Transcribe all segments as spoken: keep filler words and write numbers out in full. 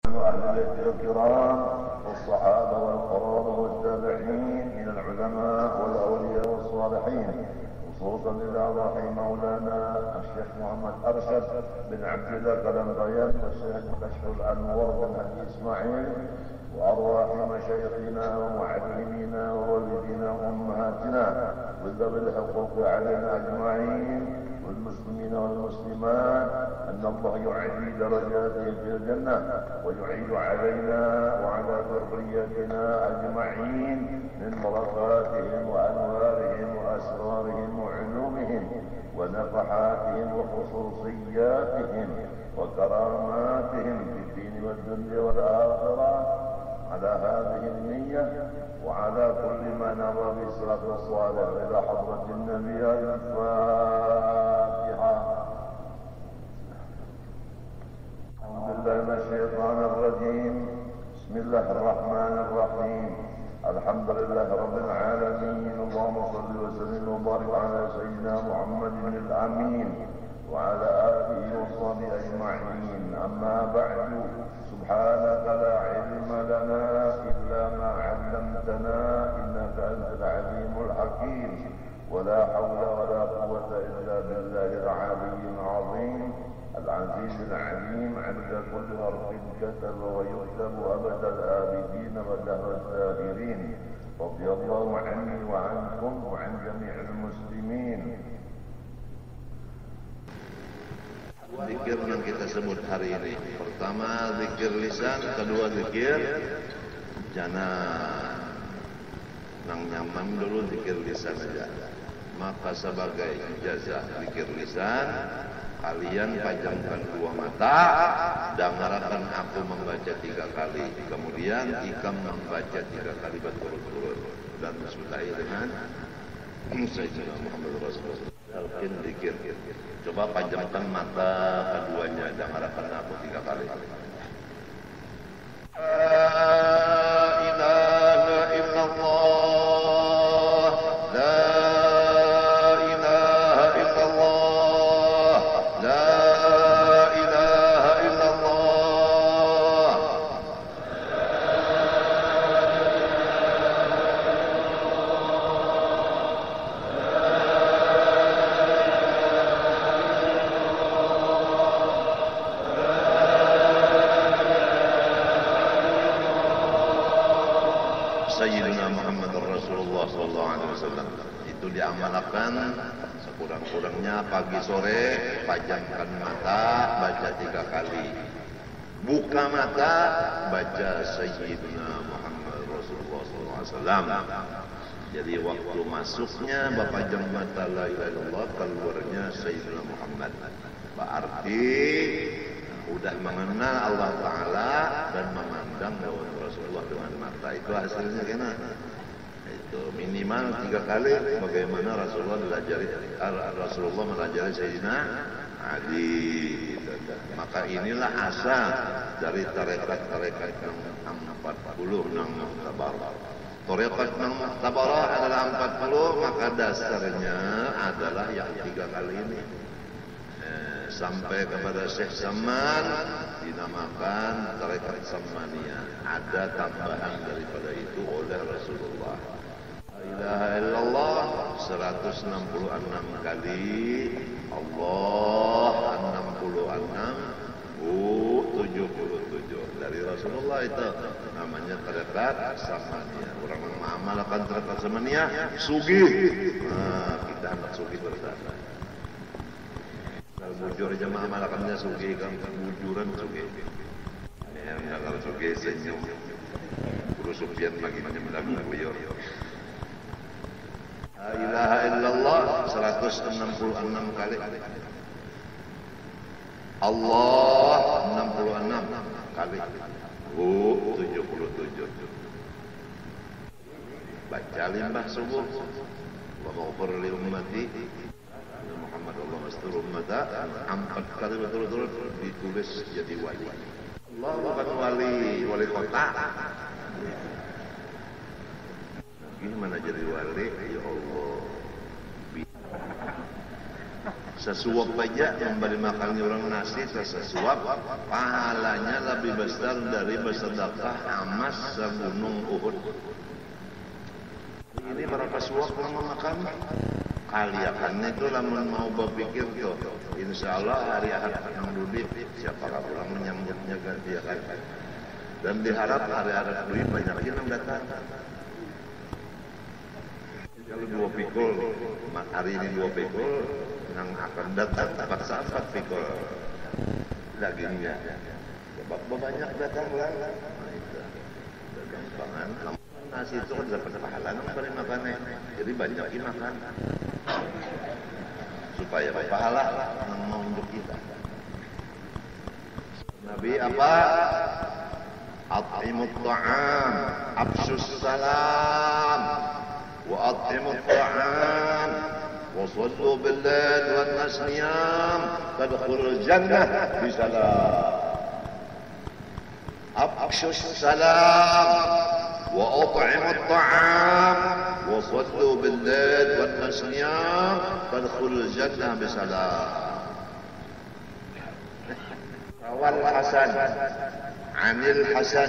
وأهل البيت الكرام والصحابة والقرابة والتابعين من العلماء والأولياء والصالحين، خصوصا إلى روح مولانا الشيخ محمد أرشد بن عبد الله قلمبيان والشيخ كشف الأنور بن هدي إسماعيل، وأرواح مشايخنا ومعلمينا ووالدينا وأمهاتنا وذوي الحقوق علينا أجمعين والمسلمين والمسلمات، أن الله يعلي درجاتهم في الجنة ويعيد علينا وعلى ذريتنا أجمعين من بركاتهم وأنوارهم وأسرارهم وعلومهم ونفحاتهم وخصوصياتهم وكراماتهم في الدين والدنيا والآخرة. على هذه النية وعلى كل ما نرى بالصلاة والصالح إلى حضرة النبي. الفاتحة. أعوذ بالله من الشيطان الرجيم. بسم الله الرحمن الرحيم. الحمد لله رب العالمين. اللهم صل وسلم وبارك على سيدنا محمد الأمين وعلى آله وصحبه أجمعين. أما بعد، سبحانك لا علم لنا إلا ما علمتنا إنك أنت العليم الحكيم، ولا حول ولا قوة إلا بالله العلي العظيم العزيز العليم عند كل حرف كتب ويكتب أبد الآبدين ودهر الداهرين. رضي الله عني وعنكم وعن جميع المسلمين. Zikir yang kita sebut hari ini, pertama zikir lisan, kedua zikir jana. Nang nyaman dulu zikir lisan aja. Maka sebagai ijazah zikir lisan, kalian pajangkan dua mata, dengarkan aku membaca tiga kali, kemudian ikam membaca tiga kali berturut-turut, dan sudahi dengan Sayyidina Muhammad Rasulullah. Talqin zikir. Coba pajangkan mata keduanya, dengarkan aku tiga kali. La ilaha illallah, la ilaha illallah, la ilaha illallah. Sayyidina Muhammad Rasulullah sallallahu alaihi wasallam itu diamalkan sekurang-kurangnya pagi sore, pajangkan mata, baca tiga kali, buka mata, baca Sayyidina Muhammad Rasulullah sallallahu alaihi wasallam. Jadi waktu masuknya bapajang mata la ilaha illallah, keluarnya Sayyidina Muhammad, berarti udah mengenal Allah Ta'ala dan memandang bahwa Rasulullah dengan mata. Itu hasilnya kena. Itu minimal tiga kali bagaimana Rasulullah melajari Rasulullah melajari Sayyidina Ali. Maka inilah asal dari tarekat-tarekat yang empat puluh nang Mu'tabarah. Tarekat nang Mu'tabarah adalah empat puluh, maka dasarnya adalah yang tiga kali ini. Sampai kepada Syekh Saman dinamakan tarekat Samaniyah. Ada tambahan daripada itu oleh Rasulullah. La ilaha illallah seratus enam puluh enam kali, Allah enam puluh enam, Bu tujuh puluh tujuh. Dari Rasulullah itu namanya tarekat Samaniyah. Orang yang mengamalkan tarekat Samaniyah sugih. Nah, kita hendak sugih bersama. Bujur aja mengamalkannya sugi, kan bujuran sugi. Yang kalau sugi senyum, guru Sufyan lagi menyembah beliau. La ilaha illallah seratus enam puluh enam kali. Allah enam puluh enam kali. Bu tujuh puluh tujuh. Baca limbah subuh. Wa ghafir li ummati. Muhammad Allah astur ummata, empat kali betul-betul ditulis jadi wali. Allah bukan wali, wali kota. Gimana jadi wali? Ya Allah. Sesuap aja memberi makan orang nasi sesuap, pahalanya lebih besar dari bersedekah emas segunung Uhud. Ini berapa suap lama makan? Kaliakan itu lamun mau berpikir tuh, insya Allah hari Ahad yang duit siapa orang menyambutnya gantian. Dan diharap hari Ahad duit banyak yang datang. Kalau dua pikul, hari ini dua pikul, yang akan datang paksa empat pikul dagingnya. Sebab banyak datang lah. Nah itu, gampangan. Nasi itu kan dapat pahala, nggak makannya. Jadi banyak dimakan supaya pahala mau untuk kita. Nabi apa? At'imut ta'am, absus salam, wa at'imut ta'am, wa sallu bil lail wan nas niyam, tadkhulul jannah bisalam. Absus salam, وأطعموا الطعام وصلوا بالليل والناس نيام تدخلوا الجنة بسلام. روى الحسن عن الحسن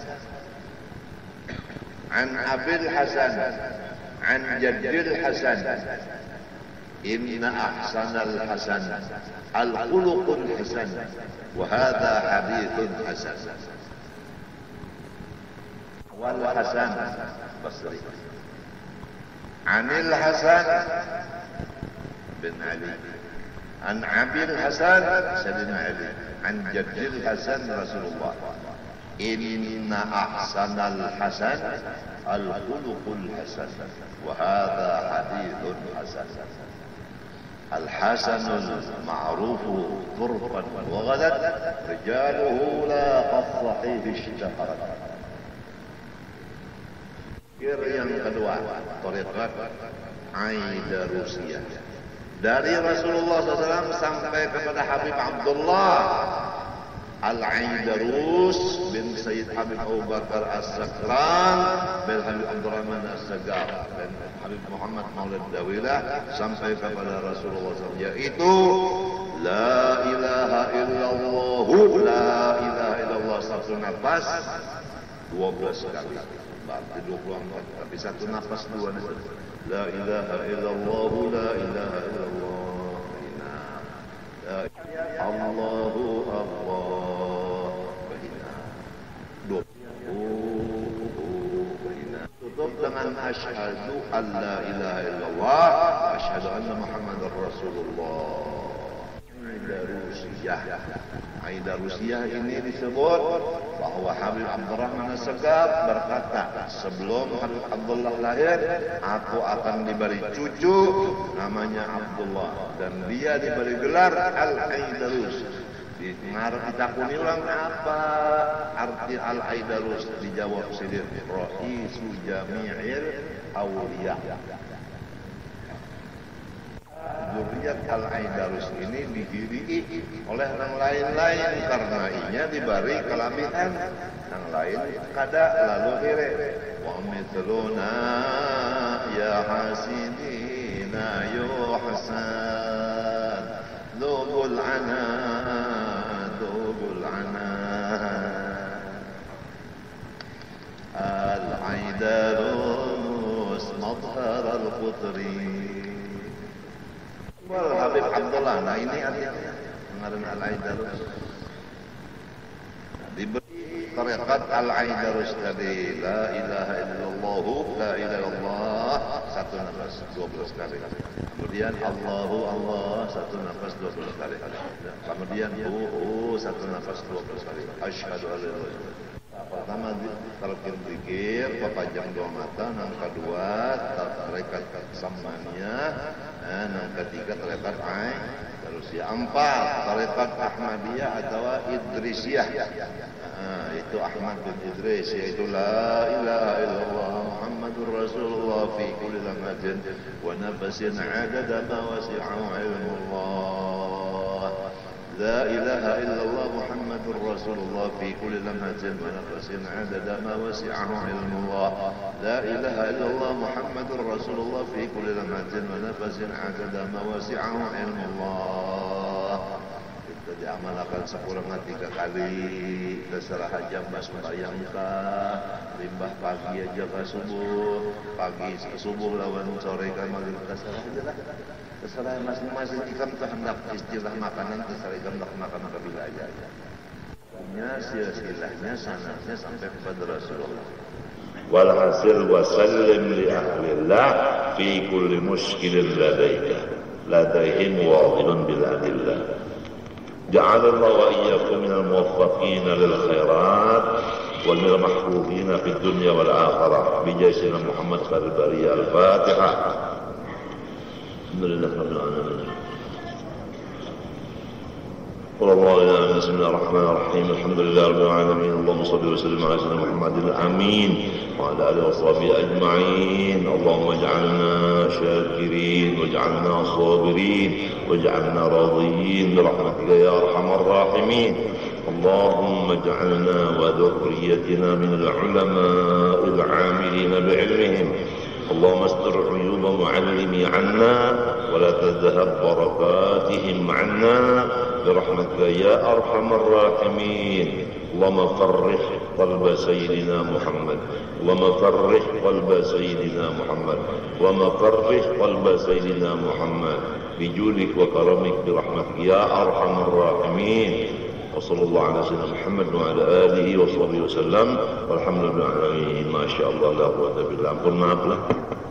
عن أبي الحسن عن جد الحسن إن أحسن الحسن الخلق الحسن وهذا حديث حسن. والحسن بصري عن الحسن بن علي عن أبي الحسن سيدنا علي عن جد الحسن رسول الله إن أحسن الحسن الخلق الحسن وهذا حديث حسن. الحسن المعروف طرفا وغدا رجاله لا كالصحيح اشتهرت. Yang kedua, thariqat Aidarusiyah. Dari Rasulullah shallallahu alaihi wasallam sampai kepada Habib Abdullah Al-Aidarus bin Sayyid Habib Abu Bakar As-Sakran bin Habib Abdurrahman As-Sagar dan Habib Muhammad Maulid Dawilah sampai kepada Rasulullah shallallahu alaihi wasallam, yaitu La ilaha illallah, La ilaha illallah satu nafas dua belas kali. Berarti dua puluh empat, tapi satu nafas dua nafas. La ilaha illallah, la ilaha illallah. Allahu Allah. Dua tutup dengan asyhadu an la ilaha illallah, asyhadu anna Muhammadar Rasulullah. Aidarusiyah. Aidarusiyah ini disebut bahwa Habib Abdurrahman As-Sagar berkata, sebelum Habib Abdullah lahir, aku akan diberi cucu namanya Abdullah dan dia diberi gelar Al-Aidarus. Ngarep ditakuni orang apa arti Al-Aidarus? Dijawab sidir, Raisu Jami'il Awliya. Zuriat Al-Aidarus ini dihiri oleh yang lain-lain karena inya diberi kelabihan, yang lain kada lalu hire. Wa mithluna ya hasidina yuhsan dhul ana dhul ana Al-Aidarus madhar al-qutri. Wal Habib Abdullah, nah ini artinya mengarang Al-Aidarus. Diberi thariqat Al-Aidarus tadi, la ilaha illallah, la ilaha illallah, satu nafas dua belas kali. Kemudian Allahu Allah, satu nafas dua belas kali. Kemudian hu hu, satu nafas dua belas kali. Asyhadu an la ilaha illallah. Pertama terkir zikir, papajang dua mata, yang kedua tarekat samania, dan yang ketiga tarekat Aidarusiyah. Empat tarekat Ahmadiyah atau Idrisiyah. Nah, itu Ahmad bin Idris, yaitu la ilaha illallah Muhammadur Rasulullah fi kulli lamatin wa nafasin adada ma wasi'ahu ilmullah. لا إله إلا الله محمد رسول الله في كل لمحة ونفس عدد ما وسعه علم الله. لا إله إلا الله محمد رسول الله في كل لمحة ونفس عدد ما وسعه علم الله. Kita diamalkan sekurangnya tiga kali. Terserah aja mas sembahyang kah, limbah pagi aja ke subuh, pagi ke subuh lawan sore ke maghrib, terserah aja lah. Terserah masing-masing ikam terhendak istilah makanan, terserah ikam hendak makan kabila aja. Punya silsilahnya sanadnya sampai kepada Rasulullah. Walhasil wasallim li ahlillah fi kulli muskilin ladaika ladaihim wadilun bil adillah. Ja'alallahu wa iyyakum minal muwaffaqin lil khairat wal mahfuzin fid dunya wal akhirah bi jaysina Muhammad khairul bariyah. Al-Fatihah. Alhamdulillah rabbil alamin. Bismillahirrahmanirrahim. Bismillahirrahmanirrahim. Alhamdulillah rabbil alamin. Allahumma shalli wa sallim ala sayyidina Muhammadin amin wa ala alihi wa sahbihi ajma'in. Allahumma ij'alna syakirin waj'alna sabirin waj'alna radiyyin bi rahmatika ya arhamar rahimin. اللهم اجعلنا وذريتنا من العلماء العاملين بعلمهم. اللهم استر عيوب معلمي عنا ولا تذهب بركاتهم عنا برحمتك يا أرحم الراحمين. اللهم فرح قلب سيدنا محمد. اللهم فرح قلب سيدنا محمد. اللهم فرح قلب سيدنا محمد بجودك وكرمك برحمتك يا أرحم الراحمين. وصلى الله على سيدنا محمد وعلى آله وصحبه وسلم والحمد لله العالمين. ما شاء الله لا قوة إلا بالله.